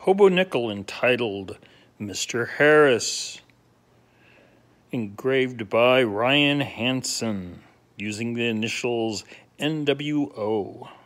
Hobo Nickel entitled Mr. Harris, engraved by Ryan Hanson using the initials NWO.